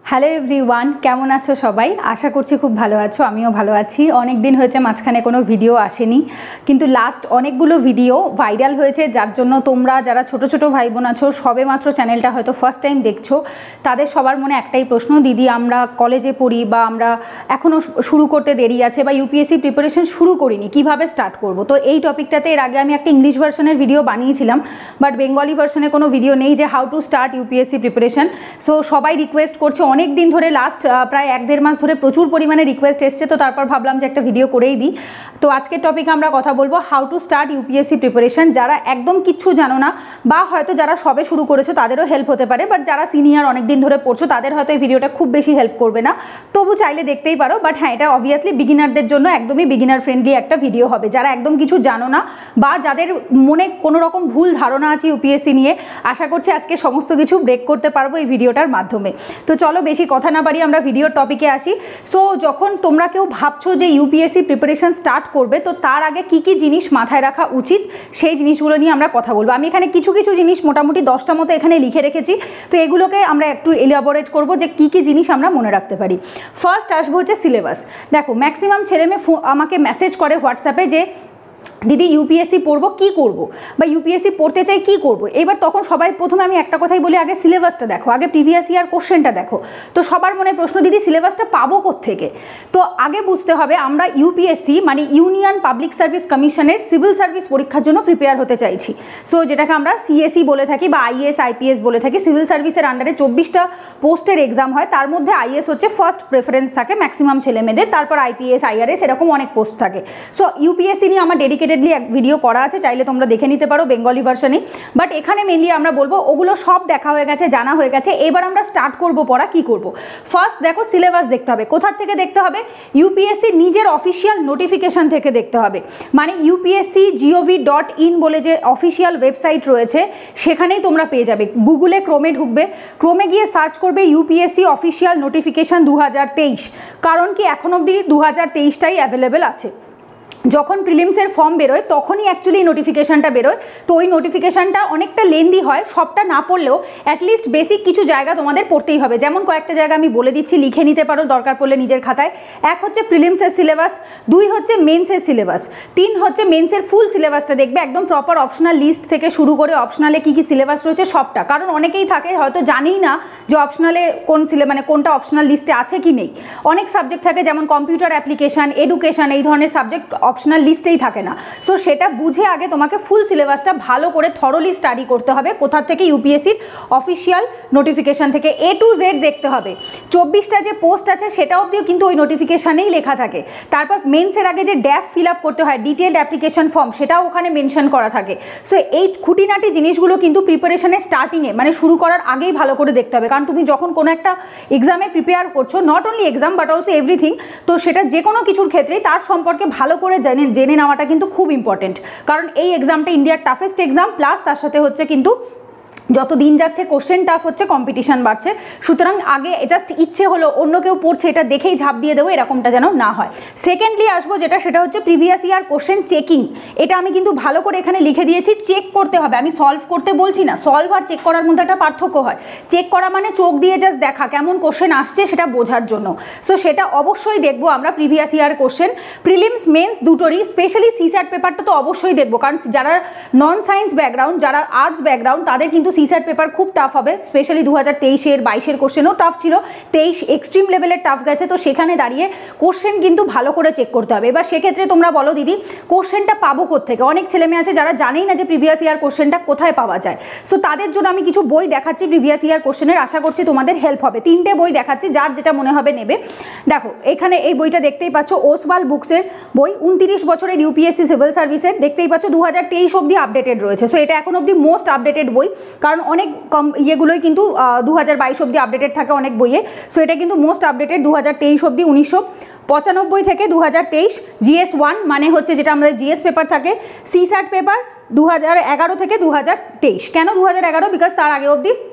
Hello everyone, কেমন আছো সবাই? আশা করছি খুব ভালো আছো। আমিও ভালো আছি। অনেক দিন হয়েছে মাঝখানে কোনো ভিডিও আসেনি, কিন্তু লাস্ট অনেকগুলো ভিডিও ভাইরাল হয়েছে, যার জন্য তোমরা যারা ছোট ছোট ভাই বোন আছো, সবে মাত্র চ্যানেলটা হয়তো ফার্স্ট টাইম দেখছো, তাদের সবার মনে একটাই প্রশ্ন, দিদি আমরা কলেজে পড়ি বা আমরা এখনও শুরু করতে দেরি আছে বা ইউপিএসসি প্রিপারেশন শুরু করিনি, কিভাবে স্টার্ট করব। তো এই টপিকটাতে এর আগে আমি একটা ইংলিশ ভার্সনের ভিডিও বানিয়েছিলাম, বাট বেঙ্গলি ভার্সনে কোনো ভিডিও নেই যে how to start UPSC preparation. So সবাই রিকোয়েস্ট করছে অনেক দিন ধরে, লাস্ট প্রায় 1-1.5 মাস ধরে প্রচুর পরিমাণে রিকোয়েস্ট এসছে। তো তারপর ভাবলাম যে একটা ভিডিও করেই দিই। তো আজকের টপিকে আমরা কথা বলবো how to start UPSC preparation. যারা একদম কিচ্ছু জানো না বা হয়তো যারা সবে শুরু করেছো তাদেরও হেল্প হতে পারে, বাট যারা সিনিয়র অনেক দিন ধরে পড়ছো তাদের হয়তো এই ভিডিওটা খুব বেশি হেল্প করবে না, তবু চাইলে দেখতেই পারো। বাট হ্যাঁ, এটা অবভিয়াসলি বিগিনারদের জন্য একদমই বিগিনার ফ্রেন্ডলি একটা ভিডিও হবে। যারা একদম কিছু জানো না বা যাদের মনে কোনো রকম ভুল ধারণা আছে ইউপিএসসি নিয়ে, আশা করছি আজকে সমস্ত কিছু ব্রেক করতে পারবো এই ভিডিওটার মাধ্যমে। তো চলো বেশি কথা না বাড়িয়ে আমরা ভিডিওর টপিকে আসি। সো যখন তোমরা কেউ ভাবছো যে ইউপিএসসি প্রিপারেশন স্টার্ট করবে, তো তার আগে কি কি জিনিস মাথায় রাখা উচিত সেই জিনিসগুলো নিয়ে আমরা কথা বলবো। আমি এখানে কিছু কিছু জিনিস মোটামুটি 10টা মতো এখানে লিখে রেখেছি, তো এগুলোকে আমরা একটু এলাবোরেট করবো যে কি কি জিনিস আমরা মনে রাখতে পারি। ফার্স্ট আসবো হচ্ছে সিলেবাস। দেখো ম্যাক্সিমাম ছেলেমেয়ে আমাকে মেসেজ করে হোয়াটসঅ্যাপে যে দিদি ইউপিএসসি পড়বো কী করবো, বা ইউপিএসসি পড়তে চাই কী করবো। এবার তখন সবাই প্রথমে আমি একটা কথাই বলি, আগে সিলেবাসটা দেখো, আগে প্রিভিয়াস ইয়ার কোশ্চেনটা দেখো। তো সবার মনে প্রশ্ন, দিদি সিলেবাসটা পাবো কোত্থেকে? তো আগে বুঝতে হবে আমরা ইউপিএসসি মানে ইউনিয়ন পাবলিক সার্ভিস কমিশনের সিভিল সার্ভিস পরীক্ষার জন্য প্রিপেয়ার হতে চাইছি। সো যেটাকে আমরা সিএসই বলে থাকি বা আইএস আইপিএস বলে থাকি। সিভিল সার্ভিসের আন্ডারে 24টা পোস্টের এক্সাম হয়, তার মধ্যে আইএস হচ্ছে ফার্স্ট প্রেফারেন্স থাকে ম্যাক্সিমাম ছেলেমেয়েদের, তারপর আইপিএস আইআরএস এরকম অনেক পোস্ট থাকে। সো ইউপিএসসি নিয়ে আমার ডেডিকেটেডলি এক ভিডিও করা আছে, চাইলে তোমরা দেখে নিতে পারো বেঙ্গলি ভার্সনে। বাট এখানে মেনলি আমরা বলবো ওগুলো সব দেখা হয়ে গেছে, জানা হয়ে গেছে। এবার আমরা স্টার্ট করব পড়া। কি করব? ফার্স্ট দেখো সিলেবাস দেখতে হবে। কোথা থেকে দেখতে হবে? ইউপিএসসি নিজের অফিসিয়াল নোটিফিকেশন থেকে দেখতে হবে। মানে upsc.gov.in বলে যে অফিসিয়াল ওয়েবসাইট রয়েছে, সেখানেই তোমরা পেয়ে যাবে। গুগলে ক্রোমে ঢুকবে, ক্রোমে গিয়ে সার্চ করবে ইউপিএসসি অফিসিয়াল নোটিফিকেশন 2023। কারণ কি এখন অবধি 2023টাই অ্যাভেলেবেল আছে। যখন প্রিলিমসের ফর্ম বেরোয় তখনই অ্যাকচুয়ালি নোটিফিকেশানটা বেরোয়। তো ওই নোটিফিকেশানটা অনেকটা লেন্দি হয়, সবটা না পড়লেও অ্যাটলিস্ট বেসিক কিছু জায়গা তোমাদের পড়তেই হবে। যেমন কয়েকটা জায়গা আমি বলে দিচ্ছি, লিখে নিতে পারো দরকার পড়লে নিজের খাতায়। 1 হচ্ছে প্রিলিমসের সিলেবাস, 2 হচ্ছে মেন্সের সিলেবাস, 3 হচ্ছে মেন্সের ফুল সিলেবাসটা দেখবে, একদম প্রপার অপশনাল লিস্ট থেকে শুরু করে অপশনালে কী কী সিলেবাস রয়েছে সবটা। কারণ অনেকেই থাকে হয়তো জানেই না যে অপশনালে কোন মানে কোনটা অপশনাল লিস্টে আছে কি নেই। অনেক সাবজেক্ট থাকে যেমন কম্পিউটার অ্যাপ্লিকেশান, এডুকেশান, এই ধরনের সাবজেক্ট অপশনাল লিস্টেই থাকে না। সো সেটা বুঝে আগে তোমাকে ফুল সিলেবাসটা ভালো করে থরলি স্টাডি করতে হবে। কোথা থেকে? ইউপিএসসির অফিসিয়াল নোটিফিকেশান থেকে A to Z দেখতে হবে। 24টা যে পোস্ট আছে সেটা অবধিও কিন্তু ওই নোটিফিকেশানেই লেখা থাকে। তারপর মেন্সের আগে যে ড্যাফ ফিল আপ করতে হয়, ডিটেলড অ্যাপ্লিকেশন ফর্ম, সেটাও ওখানে মেনশন করা থাকে। সো এই খুঁটিনাটি জিনিসগুলো কিন্তু প্রিপারেশনের স্টার্টিংয়ে মানে শুরু করার আগেই ভালো করে দেখতে হবে। কারণ তুমি যখন কোনো একটা এক্সামে প্রিপেয়ার করছো, not only exam but also everything, তো সেটা যে কোনো কিছুর ক্ষেত্রেই তার সম্পর্কে ভালো করে জেনে নেওয়াটা কিন্তু খুব ইম্পর্টেন্ট। কারণ এই এক্সামটা ইন্ডিয়ার টাফেস্ট এক্সাম, প্লাস তার সাথে হচ্ছে কিন্তু যত দিন যাচ্ছে কোশ্চেন টাফ হচ্ছে, কম্পিটিশান বাড়ছে। সুতরাং আগে জাস্ট ইচ্ছে হলো অন্য কেউ পড়ছে এটা দেখেই ঝাঁপ দিয়ে দেবো, এরকমটা যেন না হয়। সেকেন্ডলি আসবো সেটা হচ্ছে প্রিভিয়াস ইয়ার কোশ্চেন চেকিং। এটা আমি কিন্তু ভালো করে এখানে লিখে দিয়েছি, চেক করতে হবে। আমি সলভ করতে বলছি না, সলভ আর চেক করার মধ্যে একটা পার্থক্য হয়। চেক করা মানে চোখ দিয়ে জাস্ট দেখা কেমন কোশ্চেন আসছে সেটা বোঝার জন্য। সো সেটা অবশ্যই দেখবো আমরা previous year question, prelims mains দুটোরই। স্পেশালি সিস্যাট পেপারটা তো অবশ্যই দেখবো, কারণ যারা নন সায়েন্স ব্যাকগ্রাউন্ড, যারা আর্টস ব্যাকগ্রাউন্ড, তাদের কিন্তু সিস্যাট পেপার খুব টাফ হবে। স্পেশালি 2023-এর 22-এর কোশ্চেনও টাফ ছিল, 23 এক্সট্রিম লেভেলের টাফ গেছে। তো সেখানে দাঁড়িয়ে কোশ্চেন কিন্তু ভালো করে চেক করতে হবে। এবার সেক্ষেত্রে তোমরা বলো দিদি কোশ্চেনটা পাবো কোত্থেকে? অনেক ছেলেমেয়ে আছে যারা জানেই না যে প্রিভিয়াস ইয়ার কোশ্চেনটা কোথায় পাওয়া যায়। সো তাদের জন্য আমি কিছু বই দেখাচ্ছি প্রিভিয়াস ইয়ার কোশ্চেনের, আশা করছি তোমাদের হেল্প হবে। 3টে বই দেখাচ্ছি, যার যেটা মনে হবে নেবে। দেখো এখানে এই বইটা দেখতেই পাচ্ছ, ওসওয়াল বুকসের বই, 29 বছরের ইউপিএসসি সিভিল সার্ভিসের। দেখতেই পাচ্ছ 2023 অবধি আপডেটেড রয়েছে। সো এটা এখন অবধি মোস্ট আপডেটেড বই, কারণ অনেক ইয়েগুলোই কিন্তু 2022 অবধি আপডেটেড থাকে অনেক বইয়ে। সো এটা কিন্তু মোস্ট আপডেটেড 2023 অবধি। 1995 থেকে 2023 GS 1 মানে হচ্ছে যেটা আমাদের জিএস পেপার থাকে, সিস্যাট পেপার 2011 থেকে 2023। কেন 2011? বিকজ তার আগে অবধি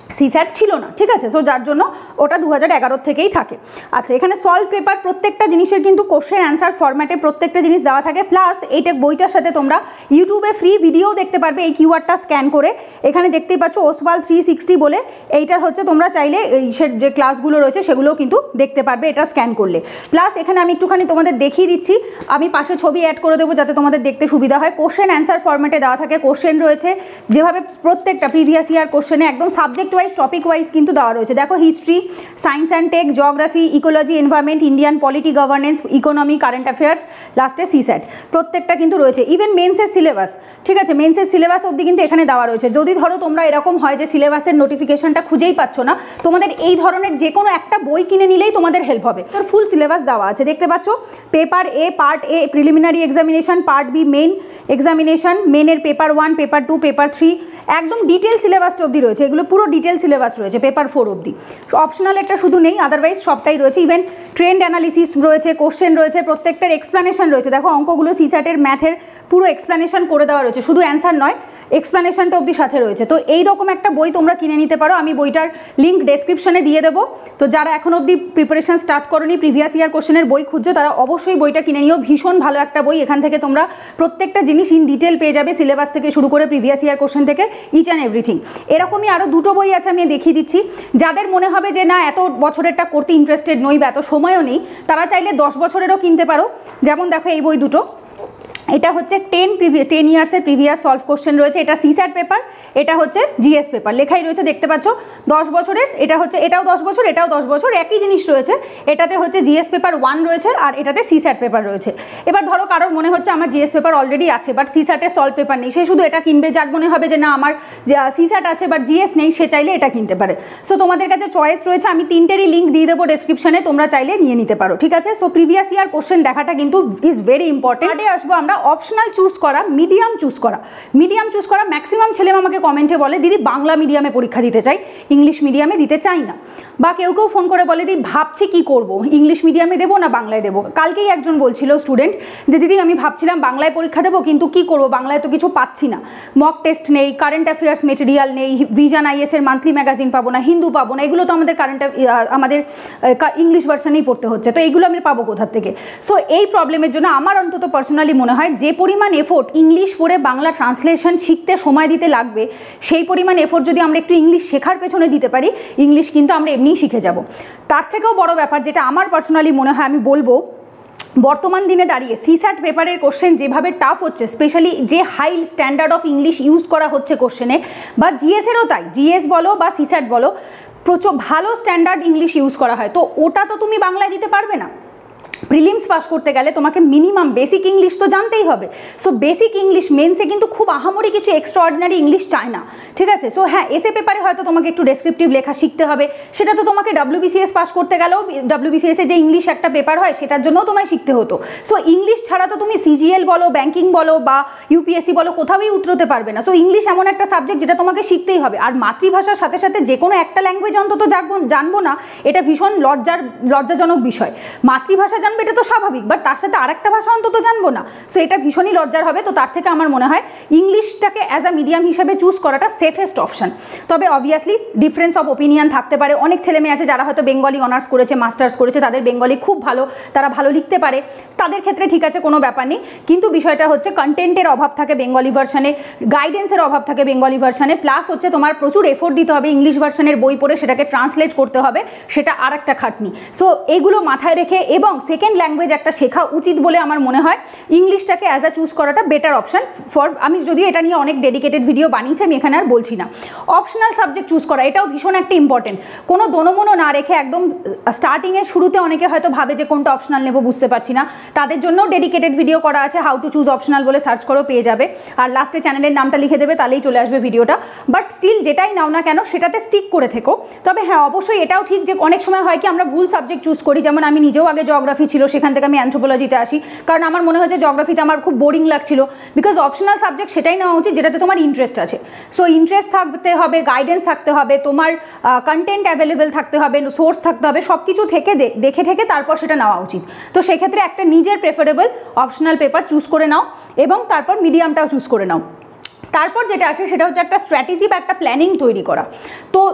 সিস্যাট ছিল না, ঠিক আছে। সো যার জন্য ওটা 2011 থেকেই থাকে। আচ্ছা, এখানে সলভ পেপার প্রত্যেকটা জিনিসের কিন্তু কোশ্চেন অ্যান্সার ফরম্যাটে প্রত্যেকটা জিনিস দেওয়া থাকে, প্লাস এইটা বইটার সাথে তোমরা ইউটিউবে ফ্রি ভিডিও দেখতে পারবে এই কিওয়ার্ডটা স্ক্যান করে। এখানে দেখতেই পাচ্ছ ওসওয়াল 360 বলে, এইটা হচ্ছে তোমরা চাইলে এইসের যে ক্লাসগুলো রয়েছে সেগুলোও কিন্তু দেখতে পারবে এটা স্ক্যান করলে। প্লাস এখানে আমি একটুখানি তোমাদের দেখিয়ে দিচ্ছি, আমি পাশে ছবি অ্যাড করে দেবো যাতে তোমাদের দেখতে সুবিধা হয়। কোশ্চেন অ্যান্সার ফরম্যাটে দেওয়া থাকে, কোশ্চেন রয়েছে যেভাবে প্রত্যেকটা প্রিভিয়াস ইয়ার কোশ্চেনে একদম সাবজেক্ট ওয়াইজ টপিক ওয়াইজ কিন্তু দেওয়া রয়েছে। দেখো history, science and tech, geography, ecology, environment, Indian polity, governance, economy, current affairs, লাস্টে সিস্যাট প্রত্যেকটা কিন্তু রয়েছে। ইভেন মেন্সের সিলেবাস, ঠিক আছে, মেন্সের সিলেবাস অবধি কিন্তু এখানে দেওয়া রয়েছে। যদি ধরো তোমরা এরকম হয় যে সিলেবাসের নোটিফিকেশনটা খুঁজেই পাচ্ছ না, তোমাদের এই ধরনের যে কোনো একটা বই কিনে নিলেই তোমাদের হেল্প হবে। তোর ফুল সিলেবাস দেওয়া আছে দেখতে পাচ্ছ। Paper A, part A preliminary examination, part B main examination, মেনের পেপার 1, পেপার 2, পেপার 3, একদম ডিটেল সিলেবাসটা অবধি রয়েছে। এগুলো পুরো ডিটেল সিলেবাস রয়েছে পেপার 4 অবধি। অপশনাল একটা শুধু নেই, আদারওয়াইজ সবটাই রয়েছে। ইভেন ট্রেন্ড অ্যানালিসিস রয়েছে, কোশ্চেন রয়েছে, প্রত্যেকটার এক্সপ্লানেশন রয়েছে। দেখো অঙ্কগুলো সিস্যাটের ম্যাথের পুরো এক্সপ্লানেশন করে দেওয়া রয়েছে, শুধু অ্যান্সার নয়, এক্সপ্লানেশনটা অবধি সাথে রয়েছে। তো এইরকম একটা বই তোমরা কিনে নিতে পারো, আমি বইটার লিঙ্ক ডেসক্রিপশনে দিয়ে দেবো। তো যারা এখন অবধি প্রিপারেশন স্টার্ট করোনি, প্রিভিয়াস ইয়ার কোশ্চেনের বই খুঁজছো, তারা অবশ্যই বইটা কিনে নিও। ভীষণ ভালো একটা বই, এখান থেকে তোমরা প্রত্যেকটা জিনিস ইন ডিটেল পেয়ে যাবে, সিলেবাস থেকে শুরু করে প্রিভিয়াস ইয়ার কোশ্চেন থেকে ইচ অ্যান্ড এভরিথিং। এরকমই আরও দুটো বই আছে, আমি দেখিয়ে দিচ্ছি। যাদের মনে হবে যে না এত বছরেরটা করতে ইন্টারেস্টেড নই বা এত সময়ও নেই, তারা চাইলে 10 বছরেরও কিনতে পারো। যেমন দেখো এই বই দুটো, এটা হচ্ছে 10 ইয়ার্সের প্রিভিয়াস সলভ কোশ্চেন রয়েছে, এটা সিস্যাট পেপার, এটা হচ্ছে জিএস পেপার, লেখাই রয়েছে দেখতে পাচ্ছ 10 বছরের। এটা হচ্ছে, এটাও 10 বছর, এটাও 10 বছর, একই জিনিস রয়েছে। এটাতে হচ্ছে জিএস পেপার 1 রয়েছে আর এটাতে সিস্যাট পেপার রয়েছে। এবার ধরো কারোর মনে হচ্ছে আমার জিএস পেপার অলরেডি আছে বাট সিস্যাটের সলভ পেপার নেই, সে শুধু এটা কিনবে। যার মনে হবে যে না আমার সিস্যাট আছে বাট জিএস নেই, সে চাইলে এটা কিনতে পারে। সো তোমাদের কাছে চয়েস রয়েছে, আমি তিনটেরই লিঙ্ক দিয়ে দেবো ডেসক্রিপশনে, তোমরা চাইলে নিয়ে নিতে পারো, ঠিক আছে। সো প্রিভিয়াস ইয়ার কোশ্চেন দেখাটা কিন্তু ইজ ভেরি ইম্পর্টেন্ট। আগে আসবো আমরা অপশনাল চুজ করা, মিডিয়াম চুজ করা। মিডিয়াম চুজ করা, ম্যাক্সিমাম ছেলে আমাকে কমেন্টে বলে দিদি বাংলা মিডিয়ামে পরীক্ষা দিতে চাই, ইংলিশ মিডিয়ামে দিতে চাই না। বা কেউ কেউ ফোন করে বলে দিদি ভাবছি কি করব, ইংলিশ মিডিয়ামে দেবো না বাংলায় দেবো। কালকেই একজন বলছিল স্টুডেন্ট যে দিদি আমি ভাবছিলাম বাংলায় পরীক্ষা দেবো, কিন্তু কি করব, বাংলায় তো কিছু পাচ্ছি না, মক টেস্ট নেই, কারেন্ট অ্যাফেয়ার্স মেটেরিয়াল নেই, ভিশন আইএসের মান্থলি ম্যাগাজিন পাবো না, হিন্দু পাবো না, এগুলো তো আমাদের আমাদের ইংলিশ ভার্সানেই পড়তে হচ্ছে, তো এইগুলো আমি পাবো কোথার থেকে। সো এই প্রবলেমের জন্য আমার অন্তত পার্সোনালি মনে হয় যে পরিমাণ এফোর্ট ইংলিশ পড়ে বাংলা ট্রান্সলেশন শিখতে সময় দিতে লাগবে, সেই পরিমাণ এফোর্ট যদি আমরা একটু ইংলিশ শেখার পেছনে দিতে পারি, ইংলিশ কিন্তু আমরা এমনিই শিখে যাব। তার থেকেও বড় ব্যাপার যেটা আমার পার্সোনালি মনে হয়, আমি বলবো বর্তমান দিনে দাঁড়িয়ে সিস্যাট পেপারের কোশ্চেন যেভাবে টাফ হচ্ছে, স্পেশালি যে high standard of English use করা হচ্ছে কোশ্চেনে, বা জিএসেরও তাই, জিএস বলো বা সিস্যাট বলো, প্রচুর ভালো স্ট্যান্ডার্ড ইংলিশ ইউজ করা হয়। তো ওটা তো তুমি বাংলায় দিতে পারবে না। প্রিলিমস পাস করতে গেলে তোমাকে মিনিমাম বেসিক ইংলিশ তো জানতেই হবে। সো বেসিক ইংলিশ মেন্সে কিন্তু খুব আহামরি কিছু এক্সট্রাঅর্ডিনারি ইংলিশ চায় না, ঠিক আছে। সো হ্যাঁ, এসে পেপারে হয়তো তোমাকে একটু ডেসক্রিপটিভ লেখা শিখতে হবে, সেটা তো তোমাকে WBCS পাস করতে গেলেও WBCS যে ইংলিশ একটা পেপার হয় সেটার জন্যও তোমায় শিখতে হতো। সো ইংলিশ ছাড়া তো তুমি CGL বলো, ব্যাঙ্কিং বলো বা UPSC বলো, কোথাওই উতরোতে পারবে না। সো ইংলিশ এমন একটা সাবজেক্ট যেটা তোমাকে শিখতেই হবে। আর মাতৃভাষার সাথে সাথে যে কোনো একটা ল্যাঙ্গুয়েজ অন্তত জানবো না, এটা ভীষণ লজ্জাজনক বিষয়। মাতৃভাষা জানবো এটা তো স্বাভাবিক, বাট তার সাথে আরেকটা ভাষা অন্তত জানবো না, সো এটা ভীষণই লজ্জার হবে। তো তার থেকে আমার মনে হয় ইংলিশটাকে অ্যাজ আ মিডিয়াম হিসেবে চুজ করাটা সেফেস্ট অপশন। তবে অবভিয়াসলি ডিফারেন্স অফ ওপিনিয়ন থাকতে পারে। অনেক ছেলে মেয়ে আছে যারা হয়তো বেঙ্গলি অনার্স করেছে, মাস্টার্স করেছে, তাদের বেঙ্গলি খুব ভালো, তারা ভালো লিখতে পারে, তাদের ক্ষেত্রে ঠিক আছে, কোনো ব্যাপার নেই। কিন্তু বিষয়টা হচ্ছে কন্টেন্টের অভাব থাকে বেঙ্গলি ভার্সানে, গাইডেন্সের অভাব থাকে বেঙ্গলি ভার্সানে, প্লাস হচ্ছে তোমার প্রচুর এফোর্ট দিতে হবে ইংলিশ ভার্সানের বই পড়ে সেটাকে ট্রান্সলেট করতে হবে, সেটা আর একটা খাটনি। সো এইগুলো মাথায় রেখে এবং সেকেন্ড ল্যাঙ্গুয়েজ একটা শেখা উচিত বলে আমার মনে হয় ইংলিশটাকে অ্যাজ আ চুজ করাটা বেটার অপশন ফর। আমি যদিও এটা নিয়ে অনেক ডেডিকেটেড ভিডিও বানিয়েছি, আমি এখানে আর বলছি না। অপশনাল সাবজেক্ট চুজ করা, এটাও ভীষণ একটা ইম্পর্টেন্ট। কোনো দোনোমনো না রেখে একদম স্টার্টিংয়ের শুরুতে অনেকে হয়তো ভাবে যে কোনটা অপশনাল নেবো বুঝতে পারছি না, তাদের জন্য ডেডিকেটেড ভিডিও করা আছে, হাউ টু চুজ অপশনাল বলে সার্চ করো, পেয়ে যাবে। আর লাস্টে চ্যানেলের নামটা লিখে দেবে, তাহলেই চলে আসবে ভিডিওটা। বাট স্টিল যেটাই নাও না কেন সেটাতে স্টিক করে থেকো। তবে হ্যাঁ, অবশ্যই এটাও ঠিক যে অনেক সময় হয় কি আমরা ভুল সাবজেক্ট চুজ করি। যেমন আমি নিজেও আগে জিওগ্রাফি ছিল, সেখান থেকে আমি অ্যানথ্রোপোলজিতে আসি, কারণ আমার মনে হয়েছে জিওগ্রাফিতে আমার খুব বোরিং লাগছিল। বিকজ অপশনাল সাবজেক্ট সেটাই নেওয়া উচিত যেটাতে তোমার ইন্টারেস্ট আছে। সো ইন্টারেস্ট থাকতে হবে, গাইডেন্স থাকতে হবে, তোমার কন্টেন্ট অ্যাভেলেবেল থাকতে হবে, সোর্স থাকতে হবে, সব কিছু থেকে দেখে তারপর সেটা নেওয়া উচিত। তো সেক্ষেত্রে একটা নিজের প্রেফারেবল অপশনাল পেপার চুজ করে নাও এবং তারপর মিডিয়ামটাও চুজ করে নাও। তারপর যেটা আসে সেটা হচ্ছে একটা স্ট্র্যাটেজি বা একটা প্ল্যানিং তৈরি করা। তো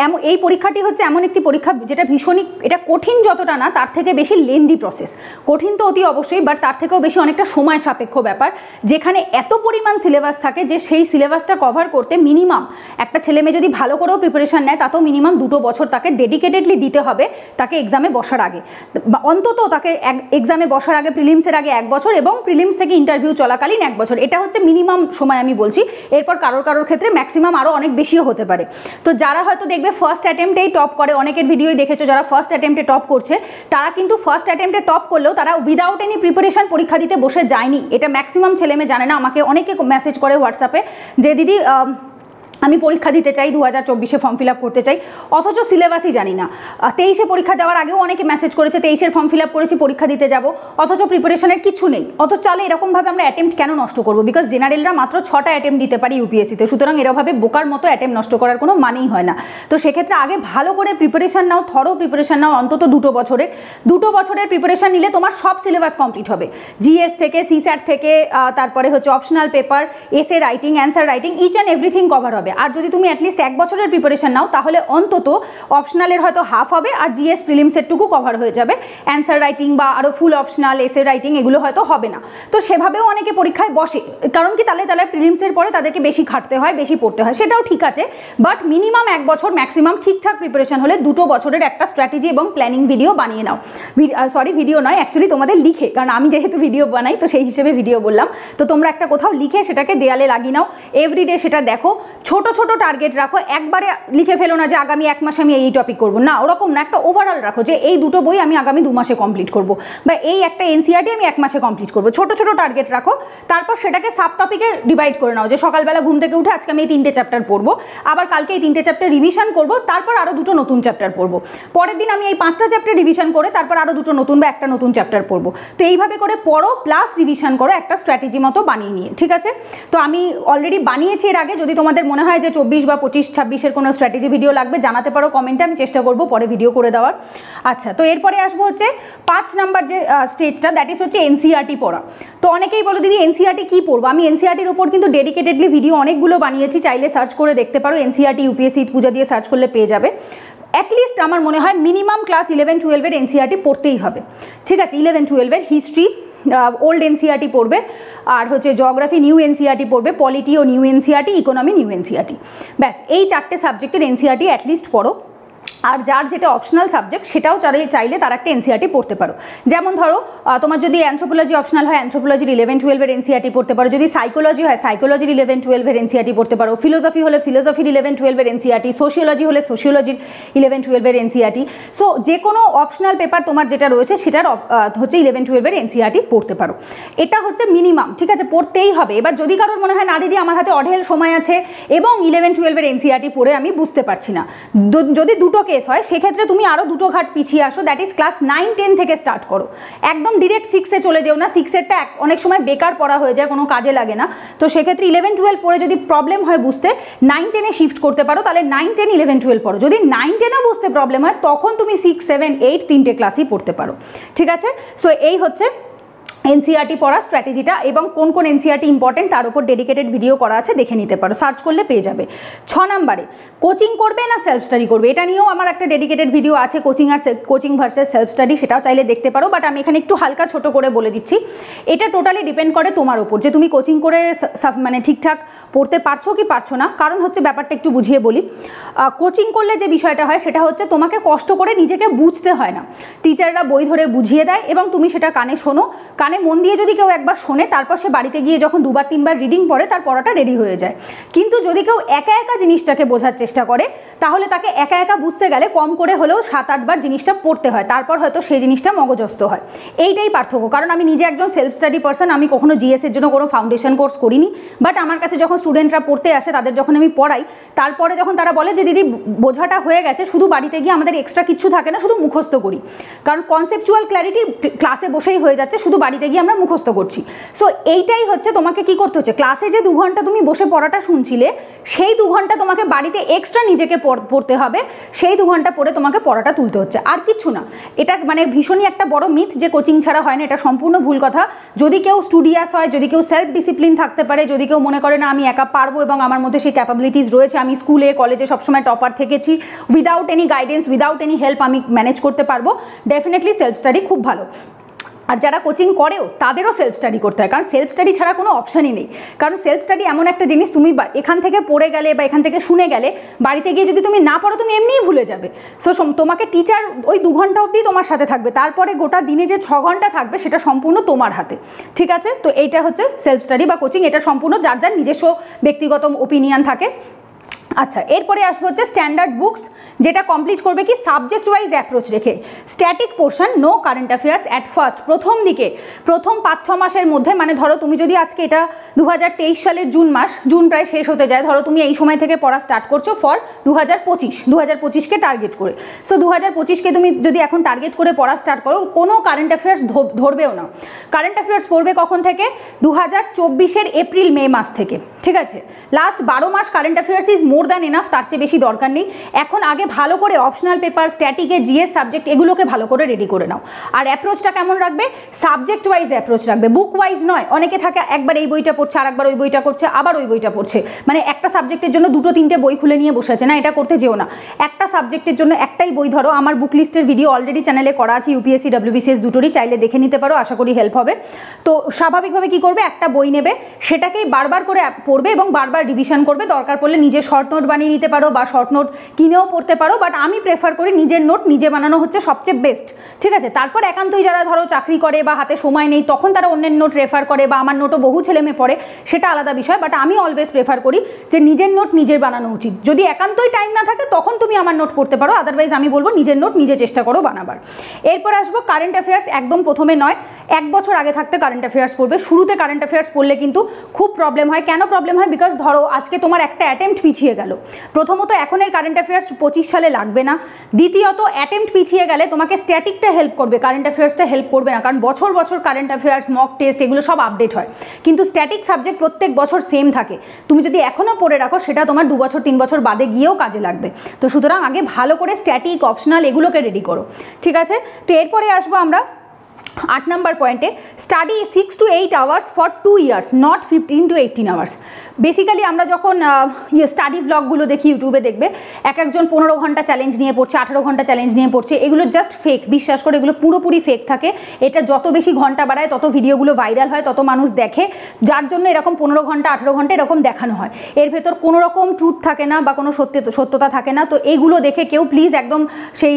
এই পরীক্ষাটি হচ্ছে এমন একটি পরীক্ষা যেটা ভীষণই, এটা কঠিন যতটা না তার থেকে বেশি লেন্দি প্রসেস। কঠিন তো অতি অবশ্যই, বাট তার থেকেও বেশি অনেকটা সময় সাপেক্ষ ব্যাপার, যেখানে এত পরিমাণ সিলেবাস থাকে যে সেই সিলেবাসটা কভার করতে মিনিমাম একটা ছেলে মেয়ে যদি ভালো করেও প্রিপারেশান নেয় তাতেও মিনিমাম 2 বছর তাকে ডেডিকেটেডলি দিতে হবে তাকে এক্সামে বসার আগে, অন্তত তাকে এক্সামে বসার আগে প্রিলিমসের আগে 1 বছর এবং প্রিলিমস থেকে ইন্টারভিউ চলাকালীন 1 বছর, এটা হচ্ছে মিনিমাম সময় আমি বলছি। এরপর কারোর ক্ষেত্রে ম্যাক্সিমাম আরও অনেক বেশিও হতে পারে। তো যারা হয়তো দেখবে ফার্স্ট অ্যাটেম্পটেই টপ করে, অনেকের ভিডিওই দেখেছো যারা ফার্স্ট অ্যাটেম্পটে টপ করছে, তারা কিন্তু ফার্স্ট অ্যাটেম্পটে টপ করলেও তারা উইদাউট এনি প্রিপারেশন পরীক্ষা দিতে বসে যায়নি। এটা ম্যাক্সিমাম ছেলেমেয়ে জানে না। আমাকে অনেকে মেসেজ করে হোয়াটসঅ্যাপে যে দিদি আমি পরীক্ষা দিতে চাই, 2024 ফর্ম ফিল আপ করতে চাই, অথচ সিলেবাসই জানি না। 23 পরীক্ষা দেওয়ার আগেও অনেকে মেসেজ করেছে 23 ফর্ম ফিল আপ করেছি, পরীক্ষা দিতে যাব, অথচ প্রিপারেশনের কিছু নেই। অথচ চলে এরকমভাবে আমরা অ্যাটেম্প্ট কেন নষ্ট করবো? বিকজ জেনারেলরা মাত্র 6টা অ্যাটেম্প্ট দিতে পারি ইউপিএসসিতে, সুতরাং এরভাবে বোকার মতো অ্যাটেম্প্ট নষ্ট করার কোনো মানেই হয় না। তো সেক্ষেত্রে আগে ভালো করে প্রিপারেশান নাও, থরো প্রিপারেশান নাও, অন্তত 2 বছরের প্রিপারেশান নিলে তোমার সব সিলেবাস কমপ্লিট হবে, জিএস থেকে, সিস্যাট থেকে, তারপরে হচ্ছে optional paper, essay writing, answer writing, each and everything cover হবে। আর যদি তুমি অ্যাটলিস্ট 1 বছরের প্রিপারেশন নাও তাহলে অন্তত অপশনালের হয়তো হাফ হবে আর জিএস প্রিলিমসেরটুকু কভার হয়ে যাবে, অ্যান্সার রাইটিং বা আরও ফুল অপশনাল, এসে রাইটিং এগুলো হয়তো হবে না। তো সেভাবেও অনেকে পরীক্ষায় বসে, কারণ কি তাহলে প্রিলিমসের পরে তাদেরকে বেশি খাটতে হয়, বেশি পড়তে হয়, সেটাও ঠিক আছে। বাট মিনিমাম 1 বছর, ম্যাক্সিমাম ঠিকঠাক প্রিপারেশন হলে 2 বছরের একটা স্ট্র্যাটেজি এবং প্ল্যানিং ভিডিও বানিয়ে নাও। ভিডিও নয় অ্যাকচুয়ালি তোমাদের লিখে, কারণ আমি যেহেতু ভিডিও বানাই তো সেই হিসেবে ভিডিও বললাম। তো তোমরা একটা কোথাও লিখে সেটাকে দেয়ালে লাগিয়ে নাও, এভরিডে সেটা দেখো, ছোট টার্গেট রাখো, একবারে লিখে ফেলো না যে আগামী 1 মাসে আমি এই টপিক করবো, না ওরকম না, একটা ওভারঅল রাখো যে এই 2 বই আমি আগামী 2 মাসে কমপ্লিট করবো, বা এই একটা এনসিইআরটি আমি 1 মাসে কমপ্লিট করবো। ছোট টার্গেট রাখো, তারপর সেটাকে সাব টপিকে ডিভাইড করে নাও যে সকালবেলা ঘুম থেকে উঠে আজকে আমি এই 3টে চ্যাপ্টার পড়বো, আবার কালকে এই 3টে চ্যাপ্টার রিভিশন করবো, তারপর আরও 2টো নতুন চ্যাপ্টার পড়বো, পরের দিন আমি এই 5টা চ্যাপ্টার রিভিশন করে তারপর আরও 2টো নতুন বা একটা নতুন চ্যাপ্টার পড়বো। তো এইভাবে করে পড়ো প্লাস রিভিশন করো, একটা স্ট্র্যাটেজি মতো বানিয়ে নিয়ে, ঠিক আছে? তো আমি অলরেডি বানিয়েছি এর আগে, যদি তোমাদের মনে হয় যে 24 বা 25, 26 কোনো স্ট্র্যাটেজি ভিডিও লাগবে জানাতে পারো কমেন্টে, আমি চেষ্টা করবো পরে ভিডিও করে দেওয়ার। আচ্ছা, তো এরপরে আসবো হচ্ছে 5 নাম্বার যে স্টেজটা, দ্যাট ইজ হচ্ছে এনসিইআরটি পড়া। তো অনেকেই বলো দিদি এনসিইআরটি কী পড়বো? আমি এনসিইআরটির উপর কিন্তু ডেডিকেটেডলি ভিডিও অনেকগুলো বানিয়েছি, চাইলে সার্চ করে দেখতে পারো, এনসিইআরটি ইউপিএসসি পূজা দিয়ে সার্চ করলে পেয়ে যাবে। অ্যাটলিস্ট আমার মনে হয় মিনিমাম ক্লাস 11-12 এনসিইআরটি পড়তেই হবে, ঠিক আছে? 11-12 হিস্ট্রি ওল্ড এনসিইআরটি পড়বে, আর হচ্ছে জিওগ্রাফি নিউ এনসিইআরটি পড়বে, পলিটি ও new NCERT, economy new NCERT, ব্যাস এই 4টে সাবজেক্টের এনসিইআরটি অ্যাটলিস্ট পড়ো। আর যার যেটা অপশনাল সাবজেক্ট সেটাও চাইলে তার একটা এনসিইআরটি পড়তে পারো। যেমন ধরো তোমার যদি অ্যানথ্রোপোলজি অপশনাল হয়, অ্যানথ্রোপোলজির 11-12 এনসিইআরটি পড়তে পারো, যদি সাইকোলজি হয় সাইকোলজির 11-12 এনসিইআরটি পড়তে পারো, ফিলোসফি হলে ফিলোসফির 11-12 এনসিইআরটি, সোশিওলজি হলে সোশিওলজির 11-12 এনসিইআরটি। সো যে কোনো অপশনাল পেপার তোমার যেটা রয়েছে সেটার হচ্ছে 11-12 এনসিইআরটি পড়তে পারো। এটা হচ্ছে মিনিমাম, ঠিক আছে? পড়তেই হবে। এবার যদি কারোর মনে হয় না দিদি আমার হাতে অঢেল সময় আছে এবং 11-12 এনসিইআরটি পড়ে আমি বুঝতে পারছি না, যদি 2টো কেস হয় সেক্ষেত্রে তুমি আরও 2টো ঘাট পিছিয়ে আসো, দ্যাট ইজ ক্লাস 9-10 থেকে স্টার্ট করো, একদম ডিরেক্ট 6-এ চলে যেও না। 6-এরটা অনেক সময় বেকার পড়া হয়ে যায়, কোনো কাজে লাগে না। তো সেক্ষেত্রে 11-12 পড়ে যদি প্রবলেম হয় বুঝতে, 9-10-এ শিফট করতে পারো, তাহলে 9-10-11-12 পড়ো। যদি 9-10-ও বুঝতে প্রবলেম হয় তখন তুমি 6-7-8 3টে ক্লাসই পড়তে পারো, ঠিক আছে? সো এই হচ্ছে এনসিইআরটি পড়া স্ট্র্যাটেজিটা, এবং কোন কোন এনসিইআরটি ইম্পর্টেন্ট তার উপর ডেডিকেটেড ভিডিও করা আছে, দেখে নিতে পারো, সার্চ করলে পেয়ে যাবে। 6 নাম্বারে কোচিং করবে না সেলফ স্টাডি করবে, এটা নিয়েও আমার একটা ডেডিকেটেড ভিডিও আছে, কোচিং ভার্সেস সেলফ স্টাডি, সেটাও চাইলে দেখতে পারো। বাট আমি এখানে একটু হালকা ছোট করে বলে দিচ্ছি, এটা টোটালি ডিপেন্ড করে তোমার উপর যে তুমি কোচিং করে মানে ঠিকঠাক পড়তে পারছো কি পারছো না। কারণ হচ্ছে ব্যাপারটা একটু বুঝিয়ে বলি, কোচিং করলে যে বিষয়টা হয় সেটা হচ্ছে তোমাকে কষ্ট করে নিজেকে বুঝতে হয় না, টিচাররা বই ধরে বুঝিয়ে দেয় এবং তুমি সেটা কানে শোনো, কানে মন দিয়ে যদি কেউ একবার শোনে তারপর সে বাড়িতে গিয়ে যখন 2-3বার রিডিং পড়ে তার পড়াটা রেডি হয়ে যায়। কিন্তু যদি কেউ একা একা জিনিসটাকে বোঝার চেষ্টা করে তাহলে তাকে একা একা বুঝতে গেলে কম করে হলেও 7-8বার জিনিসটা পড়তে হয়, তারপর হয়তো সেই জিনিসটা মগজস্থ হয়। এইটাই পার্থক্য। কারণ আমি নিজে একজন সেলফ স্টাডি পার্সন, আমি কখনো জিএসের জন্য কোনো ফাউন্ডেশন কোর্স করিনি, বাট আমার কাছে যখন স্টুডেন্টরা পড়তে আসে তাদের যখন আমি পড়াই, তারপরে যখন তারা বলে যে দিদি বোঝাটা হয়ে গেছে, শুধু বাড়িতে গিয়ে আমাদের এক্সট্রা কিচ্ছু থাকে না, শুধু মুখস্থ করি, কারণ কনসেপচুয়াল ক্ল্যারিটি ক্লাসে বসেই হয়ে যাচ্ছে, শুধু বাড়িতে বাড়িতে গিয়ে আমরা মুখস্থ করছি। সো এইটাই হচ্ছে তোমাকে কি করতে হচ্ছে, ক্লাসে যে 2 ঘন্টা তুমি বসে পড়াটা শুনছিলে সেই 2 ঘন্টা তোমাকে বাড়িতে এক্সট্রা নিজেকে পড়তে হবে, সেই 2 ঘন্টা পড়ে তোমাকে পড়াটা তুলতে হচ্ছে, আর কিচ্ছু না। এটা মানে ভীষণই একটা বড় মিথ যে কোচিং ছাড়া হয় না, এটা সম্পূর্ণ ভুল কথা। যদি কেউ স্টুডিয়াস হয়, যদি কেউ সেলফ ডিসিপ্লিন থাকতে পারে, যদি কেউ মনে করে না আমি একা পারবো এবং আমার মধ্যে সেই ক্যাপাবিলিটিস রয়েছে, আমি স্কুলে কলেজে সবসময় টপার থেকেছি, without any guidance without any help আমি ম্যানেজ করতে পারবো, ডেফিনেটলি সেলফ স্টাডি খুব ভালো। আর যারা কোচিং করেও তাদেরও সেলফ স্টাডি করতে হয়, কারণ সেলফ স্টাডি ছাড়া কোনো অপশানই নেই। কারণ সেলফ স্টাডি এমন একটা জিনিস, তুমি এখান থেকে পড়ে গেলে বা এখান থেকে শুনে গেলে বাড়িতে গিয়ে যদি তুমি না পড়ো তুমি এমনিই ভুলে যাবে। সো তোমাকে টিচার ওই 2 ঘন্টা অবধি তোমার সাথে থাকবে, তারপরে গোটা দিনে যে 6 ঘন্টা থাকবে সেটা সম্পূর্ণ তোমার হাতে, ঠিক আছে? তো এইটা হচ্ছে সেলফ স্টাডি বা কোচিং, এটা সম্পূর্ণ যার যার নিজস্ব ব্যক্তিগত ওপিনিয়ন থাকে। আচ্ছা, এরপরে আসবো হচ্ছে স্ট্যান্ডার্ড বুকস, যেটা কমপ্লিট করবে কি সাবজেক্ট ওয়াইজ অ্যাপ্রোচ রেখে। Static portion, no current affairs at first, প্রথম দিকে প্রথম 5-6 মাসের মধ্যে, মানে ধরো তুমি যদি আজকে এটা 2023 সালের জুন মাস, জুন প্রায় শেষ হতে যায়, ধরো তুমি এই সময় থেকে পড়া স্টার্ট করছো ফর 2025কে টার্গেট করে। সো 2025কে তুমি যদি এখন টার্গেট করে পড়া স্টার্ট করো, কোনো কারেন্ট অ্যাফেয়ার্স ধরবেও না। কারেন্ট অ্যাফেয়ার্স পড়বে কখন থেকে? 2024-এর এপ্রিল মে মাস থেকে, ঠিক আছে? লাস্ট 12 মাস current affairs is more than enough, তার চেয়ে বেশি দরকার নেই। এখন আগে ভালো করে অপশনাল পেপার, স্ট্যাটিকে, জিএস সাবজেক্ট এগুলোকে ভালো করে রেডি করে নাও। আর অ্যাপ্রোচটা কেমন রাখবে? সাবজেক্ট ওয়াইজ অ্যাপ্রোচ রাখবে, বুক ওয়াইজ নয়। অনেকে থাকে একবার এই বইটা পড়ছে, আর একবার ওই বইটা করছে, আবার ওই বইটা পড়ছে, মানে একটা সাবজেক্টের জন্য 2-3টে বই খুলে নিয়ে বসে আছে। না, এটা করতে যেও না। একটা সাবজেক্টের জন্য একটাই বই ধরো। আমার বুক লিস্টের ভিডিও অলরেডি চ্যানেলে করা আছে, ইউপিএসসি WBCS দুটোরই, চাইলে দেখে নিতে পারো, আশা করি হেল্প হবে। তো স্বাভাবিকভাবে কি করবে, একটা বই নেবে, সেটাকেই বারবার করে পড়বে এবং বারবার রিভিশন করবে। দরকার পড়লে নিজে শর্ট নোট বানিয়ে নিতে পারো বা শর্ট নোট কিনেও পড়তে পারো, বাট আমি প্রেফার করি নিজের নোট নিজে বানানো হচ্ছে সবচেয়ে বেস্ট, ঠিক আছে? তারপর একান্তই যারা ধরো চাকরি করে বা হাতে সময় নেই, তখন তারা অন্যের নোট রেফার করে, বা আমার নোটও বহু ছেলে মেয়ে পড়ে, সেটা আলাদা বিষয়। বাট আমি অলওয়েজ প্রেফার করি যে নিজের নোট নিজের বানানো উচিত। যদি একান্তই টাইম না থাকে তখন তুমি আমার নোট পড়তে পারো, আদারওয়াইজ আমি বলবো নিজের নোট নিজে চেষ্টা করো বানাবার। এরপর আসবো কারেন্ট অ্যাফেয়ার্স। একদম প্রথমে নয়, 1 বছর আগে থাকতে কারেন্ট অ্যাফেয়ার্স পড়বে। শুরুতে কারেন্ট অ্যাফেয়ার্স পড়লে কিন্তু খুব প্রবলেম হয়। কেন প্রবলেম হয়? বিকজ ধরো আজকে তোমার একটা অ্যাটেম্প্ট পিছিয়ে গেল। প্রথমত এখনের কারেন্ট অ্যাফেয়ার্স 25 সালে লাগবে না। দ্বিতীয়ত অ্যাটেম্প্ট পিছিয়ে গেলে তোমাকে স্ট্যাটিকটা হেল্প করবে, কারেন্ট অ্যাফেয়ার্সটা হেল্প করবে না, কারণ বছর বছর কারেন্ট অ্যাফেয়ার্স, মক টেস্ট এগুলো সব আপডেট হয়। কিন্তু স্ট্যাটিক সাবজেক্ট প্রত্যেক বছর সেম থাকে। তুমি যদি এখনও পড়ে রাখো সেটা তোমার 2 বছর 3 বছর বাদে গিয়েও কাজে লাগবে। তো সুতরাং আগে ভালো করে স্ট্যাটিক, অপশনাল এগুলোকে রেডি করো, ঠিক আছে? তো এরপরে আসবো আমরা 8 নম্বর পয়েন্টে, study 6 to 8 hours for 2 years, not 15 to 18 hours. Basically আমরা যখন স্টাডি ব্লগগুলো দেখি, ইউটিউবে দেখবে একজন 15 ঘন্টা চ্যালেঞ্জ নিয়ে পড়ছে, 18 ঘন্টা চ্যালেঞ্জ নিয়ে পড়ছে, এগুলো জাস্ট ফেক। বিশ্বাস করে, এগুলো পুরোপুরি ফেক থাকে। এটা যত বেশি ঘন্টা বাড়ায় তত ভিডিওগুলো ভাইরাল হয়, তত মানুষ দেখে, যার জন্য এরকম 15 ঘন্টা 18 ঘন্টা এরকম দেখানো হয়। এর ভেতর কোনো রকম ট্রুথ থাকে না বা কোনো সত্যতা থাকে না। তো এইগুলো দেখে কেউ প্লিজ একদম সেই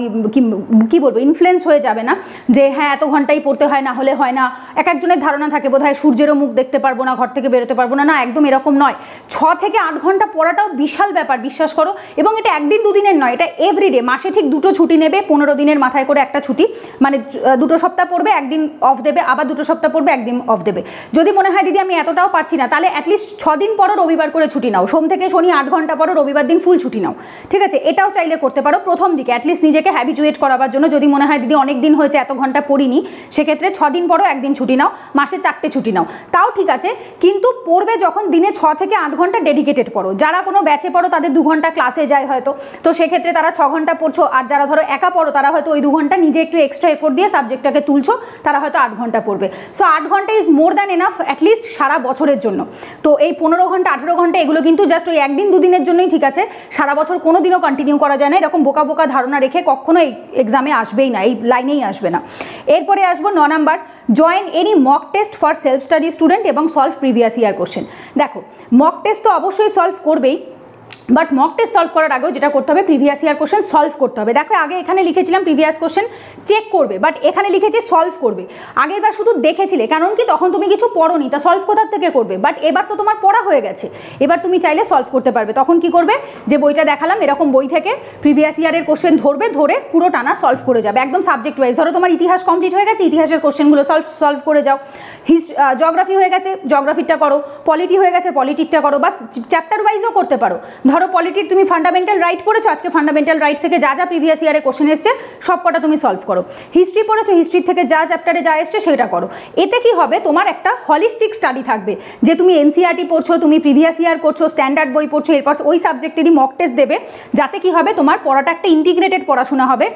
কি বলবো, ইনফ্লুয়েন্স হয়ে যাবে না যে হ্যাঁ এত ঘন্টাই পড়তে হয়, না হলে হয় না। একজনের ধারণা থাকে বোধহয় সূর্যেরও মুখ দেখতে পারবো না, ঘর থেকে বেরোতে পারবো না। না, একদম এরকম নয়। 6 থেকে 8 ঘন্টা পড়াটাও বিশাল ব্যাপার, বিশ্বাস করো। এবং এটা একদিন দুদিনের নয়, এটা এভরিডে। মাসে ঠিক 2টো ছুটি নেবে, 15 দিনের মাথায় করে একটা ছুটি, মানে 2 সপ্তাহ পড়বে, একদিন অফ দেবে, আবার 2 সপ্তাহ পড়বে, একদিন অফ দেবে। যদি মনে হয় দিদি আমি এতটাও পারছি না, তাহলে অ্যাটলিস্ট 6 দিন পরও রবিবার করে ছুটি নাও। সোম থেকে শনি 8 ঘন্টা পরও রবিবার দিন ফুল ছুটি নাও, ঠিক আছে? এটাও চাইলে করতে পারো প্রথম দিকে, অ্যাটলিস্ট নিজেকে হ্যাবিচুয়েট করাবার জন্য। যদি মনে হয় দিদি অনেক দিন হয়েছে এত ঘন্টা পড়িনি, সেক্ষেত্রে 6 দিন পরও একদিন ছুটি নাও, মাসে 4টে ছুটি নাও, তাও ঠিক আছে। কিন্তু পড়বে যখন দিনে 6 থেকে 8 ঘন্টা ডেডিকেটেড পড়ো। যারা কোনো ব্যাচে পড়ো তাদের 2 ঘন্টা ক্লাসে যায় হয়তো, তো সেক্ষেত্রে তারা 6 ঘন্টা পড়ছো। আর যারা ধরো একা পড়ো তারা হয়তো ওই 2 ঘন্টা নিজে একটু এক্সট্রা এফোর্ট দিয়ে সাবজেক্টটাকে তুলছো, তারা হয়তো 8 ঘন্টা পড়বে। সো 8 ঘন্টা is more than enough at least সারা বছরের জন্য। তো এই 15 ঘন্টা 18 ঘন্টা এগুলো কিন্তু জাস্ট ওই একদিন দুদিনের জন্যই ঠিক আছে, সারা বছর কোনো দিনও কন্টিনিউ করা যায় না। এরকম বোকা বোকা ধারণা রেখে কখনো এই এক্সামে আসবেই না, এই লাইনেই আসবে না। এরপরে আসবো 9 number, join any mock test for self study student এবং সলভ প্রিভিয়াস ইয়ার কোশ্চেন। দেখো, মক টেস্ট তো অবশ্যই সলভ করবেই, বাট মক টেস্ট সলভ করার আগেও যেটা করতে হবে, প্রিভিয়াস ইয়ার কোশ্চেন সলভ করতে হবে। দেখো, আগে এখানে লিখেছিলাম প্রিভিয়াস কোশ্চেন চেক করবে, বাট এখানে লিখেছি সলভ করবে। আগের বার শুধু দেখেছিলে, কারণ কি তখন তুমি কিছু পড়োনি, তা সলভ কোথার থেকে করবে? বাট এবার তো তোমার পড়া হয়ে গেছে, এবার তুমি চাইলে সলভ করতে পারবে। তখন কি করবে, যে বইটা দেখালাম এরকম বই থেকে প্রিভিয়াস ইয়ারের কোশ্চেন ধরবে, ধরে পুরো টানা সলভ করে যাবে, একদম সাবজেক্ট ওয়াইজ। ধরো তোমার ইতিহাস কমপ্লিট হয়ে গেছে, ইতিহাসের কোশ্চেনগুলো সলভ করে যাও। জিওগ্রাফি হয়ে গেছে, জিওগ্রাফিটা করো। পলিটি হয়ে গেছে, পলিটিকটা করো। বা চ্যাপ্টার ওয়াইজও করতে পারো। ধরো পলিটির তুমি ফান্ডামেন্টাল রাইট পড়েছো, আজকে ফান্ডামেন্টাল রাইট থেকে যা যা প্রিভিয়াস ইয়ারে কোশ্চেন এসছে সব কটা তুমি সলভ করো। হিস্ট্রি পড়েছো, হিস্ট্রি থেকে যা চ্যাপ্টারে যা এসছে সেটা করো। এতে কি হবে, তোমার একটা হলিস্টিক স্টাডি থাকবে যে তুমি এনসিইআরটি পড়ছো, তুমি প্রিভিয়াস ইয়ার করছো, স্ট্যান্ডার্ড বই পড়ছো, এরপর ওই সাবজেক্টেরই মক টেস্ট দেবে, যাতে কি হবে তোমার পড়াটা একটা ইন্টিগ্রেটেড পড়াশোনা হবে।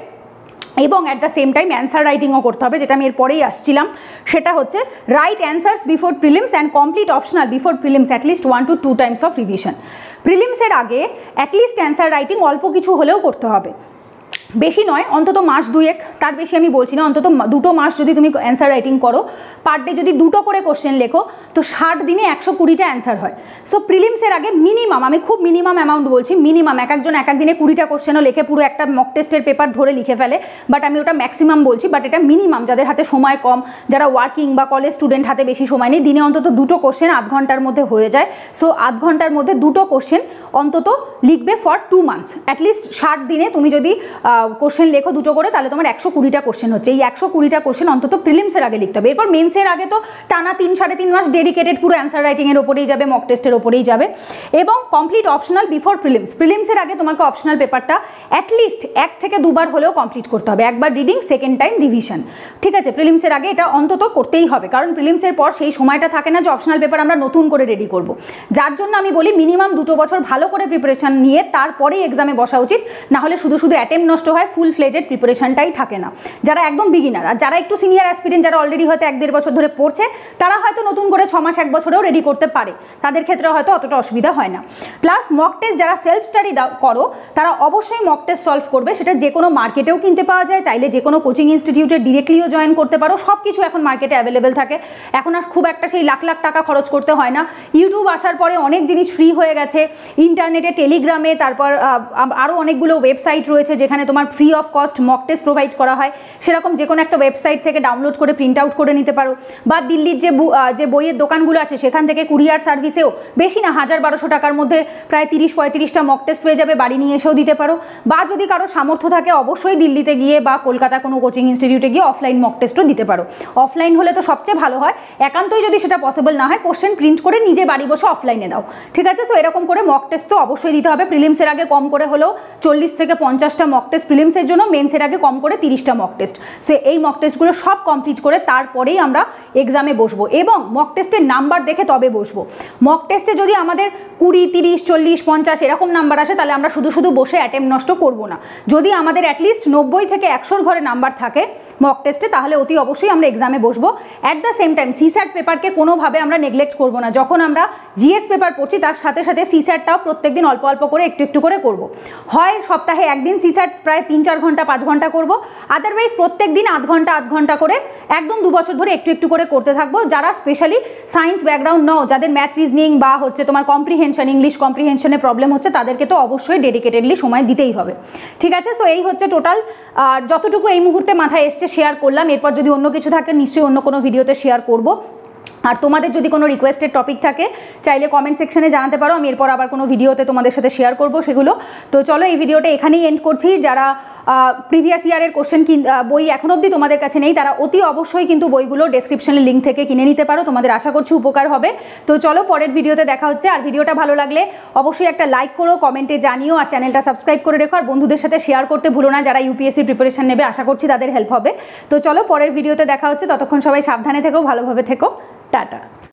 এবং at the same time answer রাইটিংও করতে হবে, যেটা আমি এরপরেই আসছিলাম। সেটা হচ্ছে write answers before prelims and complete optional before prelims at least 1 to 2 times of revision. প্রিলিমসের আগে অ্যাটলিস্ট অ্যান্সার রাইটিং অল্প কিছু হলেও করতে হবে, বেশি নয়, অন্তত মাস 2-1, তার বেশি আমি বলছি না, অন্তত 2 মাস যদি তুমি অ্যান্সার রাইটিং করো, পার ডে যদি 2টো করে কোশ্চেন লেখো, তো 60 দিনে 120টা অ্যান্সার হয়। সো প্রিলিমসের আগে মিনিমাম, আমি খুব মিনিমাম অ্যামাউন্ট বলছি, মিনিমাম এক একজন এক একদিনে 20টা কোশ্চেনও লেখে পুরো একটা মক টেস্টের পেপার ধরে লিখে ফেলে, বাট আমি ওটা ম্যাক্সিমাম বলছি, বাট এটা মিনিমাম, যাদের হাতে সময় কম, যারা ওয়ার্কিং বা কলেজ স্টুডেন্ট, হাতে বেশি সময় নেই, দিনে অন্তত 2টো কোশ্চেন আধ ঘন্টার মধ্যে হয়ে যায়। সো আধ ঘন্টার মধ্যে 2টো কোশ্চেন অন্তত লিখবে ফর 2 মান্থস। অ্যাটলিস্ট 60 দিনে তুমি যদি কোশ্চেন লেখো 2টো করে, তাহলে তোমার 120টা কোশ্চেন হচ্ছে। এই 120টা কোশ্চেন অন্তত প্রিলিমসের আগে লিখতে হবে। এরপর মেন্সের আগে তো টানা 3-3.5 মাস ডেডিকেটেড পুরো অ্যান্সার রাইটিংয়ের ওপরেই যাবে, মক টেস্টের ওপরেই যাবে। এবং কমপ্লিট অপশনাল বিফোর প্রিলিমস, প্রিলিমসের আগে তোমাকে অপশনাল পেপারটা অ্যাটলিস্ট 1 থেকে 2 বার হলেও কমপ্লিট করতে হবে, একবার রিডিং, সেকেন্ড টাইম রিভিশন, ঠিক আছে? প্রিলিমসের আগে এটা অন্তত করতেই হবে, কারণ প্রিলিমসের পর সেই সময়টা থাকে না যে অপশনাল পেপার আমরা নতুন করে রেডি করব। যার জন্য আমি বলি মিনিমাম 2 বছর ভালো করে প্রিপারেশন নিয়ে তারপরেই এক্সামে বসা উচিত, না হলে শুধু অ্যাটেম্প নষ্ট হয়, ফুল ফ্লেজেড প্রিপারেশনটাই থাকে না। যারা একদম বিগিনার, আর যারা একটু সিনিয়র অ্যাসপিরেন্ট, যারা অলরেডি হয়তো 1-1.5 বছর ধরে পড়ছে, তারা হয়তো নতুন করে 6 মাস 1 বছরেও রেডি করতে পারে, তাদের ক্ষেত্রে হয়তো অতটা অসুবিধা হয় না। প্লাস মক টেস্ট যারা সেলফ স্টাডি করো, তারা অবশ্যই মক টেস্ট সলভ করবে। সেটা যে কোনো মার্কেটেও কিনতে পাওয়া যায়, চাইলে যে কোনো কোচিং ইনস্টিটিউটে ডিরেক্টলিও জয়েন করতে পারো, সব কিছু এখন মার্কেটে অ্যাভেলেবেল থাকে। এখন আর খুব একটা সেই লাখ লাখ টাকা খরচ করতে হয় না। ইউটিউব আসার পরে অনেক জিনিস ফ্রি হয়ে গেছে, ইন্টারনেটে, টেলিগ্রামে, তারপর আরও অনেকগুলো ওয়েবসাইট রয়েছে যেখানে তোমার free of cost mock test provide করা হয়। সেরকম যে কোনো একটা ওয়েবসাইট থেকে ডাউনলোড করে প্রিন্ট আউট করে নিতে পারো, বা দিল্লির যে বইয়ের দোকানগুলো আছে সেখান থেকে কুরিয়ার সার্ভিসেও বেশি না 1000-1200 টাকার মধ্যে প্রায় 30-35টা মক টেস্ট পেয়ে যাবে, বাড়ি নিয়ে এসেও দিতে পারো। বা যদি কারো সামর্থ্য থাকে অবশ্যই দিল্লিতে গিয়ে বা কলকাতা কোনো কোচিং ইনস্টিটিউটে গিয়ে অফলাইন মক টেস্টও দিতে পারো। অফলাইন হলে তো সবচেয়ে ভালো হয়, একান্তই যদি সেটা পসিবল না হয় কোশ্চেন প্রিন্ট করে নিজে বাড়ি বসে অফলাইনে দাও, ঠিক আছে? তো এরকম করে মক টেস্ট তো অবশ্যই দিতে হবে। প্রিলিমসের আগে কম করে হলেও 40 থেকে 50টা মক টেস্ট প্রিলিমসের জন্য, মেন্সের আগে কম করে 30টা মক টেস্ট। সো এই মক টেস্টগুলো সব কমপ্লিট করে তারপরেই আমরা এক্সামে বসবো, এবং মক টেস্টের নাম্বার দেখে তবে বসবো। মক টেস্টে যদি আমাদের 20, 30, 40, 50 এরকম নাম্বার আসে, তাহলে আমরা শুধু বসে অ্যাটেম্প নষ্ট করবো না। যদি আমাদের অ্যাটলিস্ট 90 থেকে 100 ঘরে নাম্বার থাকে মক টেস্টে, তাহলে অতি অবশ্যই আমরা এক্সামে বসবো। At the same time CSAT পেপারকে কোনোভাবে আমরা নেগলেক্ট করবো না। যখন আমরা জিএস পেপার পড়ছি, তার সাথে সাথে সিস্যাটটাও প্রত্যেকদিন অল্প অল্প করে একটু করে করবো। হয় সপ্তাহে একদিন সিস্যাট প্রায় 3-4 ঘন্টা 5 ঘন্টা করবো, আদারওয়াইজ প্রত্যেক দিন আধ ঘন্টা করে একদম 2 বছর ধরে একটু করে করতে থাকবো। যারা স্পেশালি সায়েন্স ব্যাকগ্রাউন্ড নাও, যাদের ম্যাথ, রিজনিং বা হচ্ছে তোমার কম্প্রিহেনশন, ইংলিশ কম্প্রিহেনশনে প্রবলেম হচ্ছে, তাদেরকে তো অবশ্যই ডেডিকেটেডলি সময় দিতেই হবে, ঠিক আছে? সো এই হচ্ছে টোটাল, যতটুকু এই মুহূর্তে মাথায় এসছে শেয়ার করলাম। এরপর যদি অন্য কিছু থাকে নিশ্চয়ই অন্য কোনো ভিডিওতে শেয়ার করবো। আর তোমাদের যদি কোনো রিকোয়েস্টেড টপিক থাকে চাইলে কমেন্ট সেকশনে জানাতে পারো, আমি এরপর আবার কোনো ভিডিওতে তোমাদের সাথে শেয়ার করব সেগুলো। তো চলো এই ভিডিওটা এখানেই এন্ড করছি। যারা প্রিভিয়াস ইয়ারের কোশ্চেন বই এখন অবধি তোমাদের কাছে নেই, তারা অতি অবশ্যই কিন্তু বইগুলো ডেসক্রিপশনের লিঙ্ক থেকে কিনে নিতে পারো, তোমাদের আশা করছি উপকার হবে। তো চলো পরের ভিডিওতে দেখা হচ্ছে। আর ভিডিওটা ভালো লাগলে অবশ্যই একটা লাইক করো, কমেন্টে জানিও, আর চ্যানেলটা সাবস্ক্রাইব করে রেখো, আর বন্ধুদের সাথে শেয়ার করতে ভুলো না যারা ইউপিএসসি প্রিপারেশন নেবে, আশা করছি তাদের হেল্প হবে। তো চলো পরের ভিডিওতে দেখা হচ্ছে, ততক্ষণ সবাই সাবধানে থেকো, ভালোভাবে থেকো, টাটা।